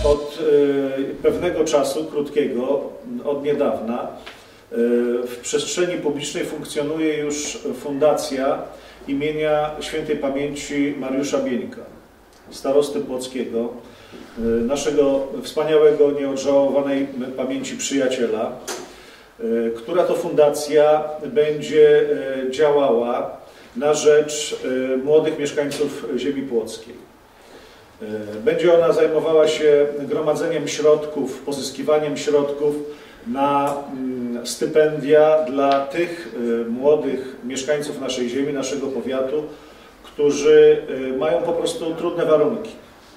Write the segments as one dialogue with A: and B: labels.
A: Od pewnego czasu, krótkiego, od niedawna, w przestrzeni publicznej funkcjonuje już fundacja imienia świętej pamięci Mariusza Bieńka, starosty płockiego, naszego wspaniałego, nieodżałowanej pamięci przyjaciela, która to fundacja będzie działała na rzecz młodych mieszkańców ziemi płockiej. Będzie ona zajmowała się gromadzeniem środków, pozyskiwaniem środków na stypendia dla tych młodych mieszkańców naszej ziemi, naszego powiatu, którzy mają po prostu trudne warunki.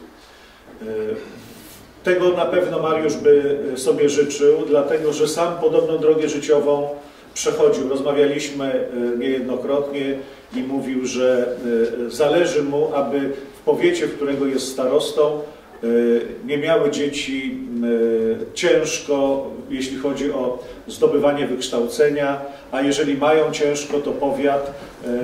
A: Tego na pewno Mariusz by sobie życzył, dlatego że sam podobną drogę życiową przechodził. Rozmawialiśmy niejednokrotnie i mówił, że zależy mu, aby w powiecie, w którego jest starostą, nie miały dzieci ciężko, jeśli chodzi o zdobywanie wykształcenia, a jeżeli mają ciężko, to powiat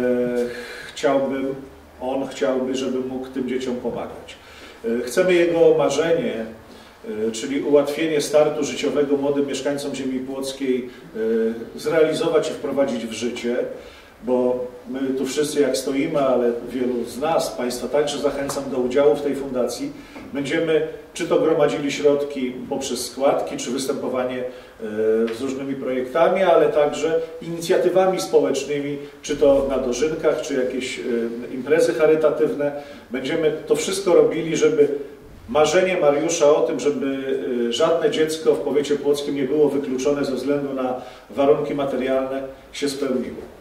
A: chciałby, żeby mógł tym dzieciom pomagać. Chcemy jego marzenie, czyli ułatwienie startu życiowego młodym mieszkańcom ziemi płockiej, zrealizować i wprowadzić w życie, bo my tu wszyscy jak stoimy, ale wielu z nas, Państwa także zachęcam do udziału w tej fundacji. Będziemy czy to gromadzili środki poprzez składki, czy występowanie z różnymi projektami, ale także inicjatywami społecznymi, czy to na dożynkach, czy jakieś imprezy charytatywne. Będziemy to wszystko robili, żeby marzenie Mariusza o tym, żeby żadne dziecko w powiecie płockim nie było wykluczone ze względu na warunki materialne, się spełniło.